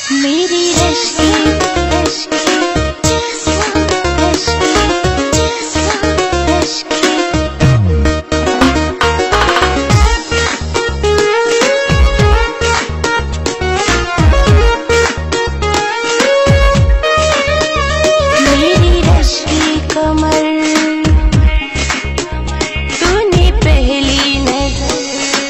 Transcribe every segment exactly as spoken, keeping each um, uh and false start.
मेरी रश की रश की रश की रश की मेरी रश की कमर तूने पहली नजर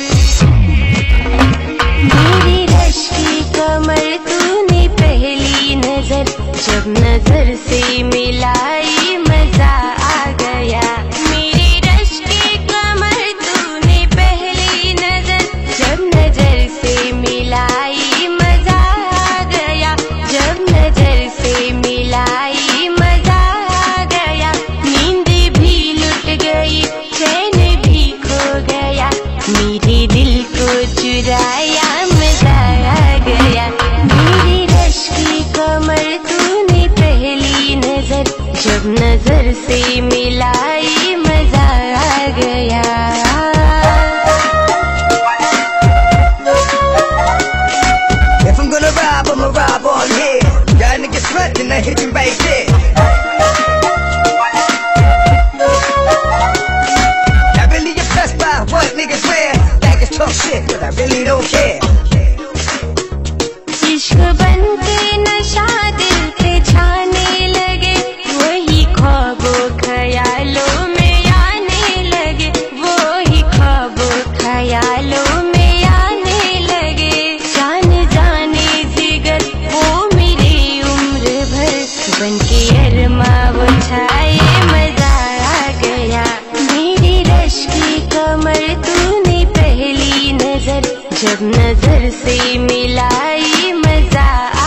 मेरी रश की कमर तूने पहली नजर जब नजर से मिलाई मजा आ गया। मेरी रश की कमर तूने पहली नजर जब नजर से मिलाई मजा आ गया। जब नजर से मिलाई मजा आ गया। नींद भी लुट गई चैन भी खो गया। मेरे दिल को चुराया मजा आ गया। मेरी रश की कमर तूने पहली नजर जब नजर से मिलाई मजा आ गया। If I'm gonna rob, I'ma rob on here. Y'all niggas frontin', I hit you right there. Not really impressed by what niggas wear. Niggas talk shit, but I really don't care. इश्क बन के नशा दिल पे छाने लगे। वही ख्वाबों ख्यालों में आने लगे। वही ख्वाबों ख्यालों में आने लगे। जान जाने जिगर वो मेरी उम्र भर बन के अरमा वो छाए मजा आ गया। मेरी रश की कमर तूने पहली नजर जब नजर से मिलाई मजा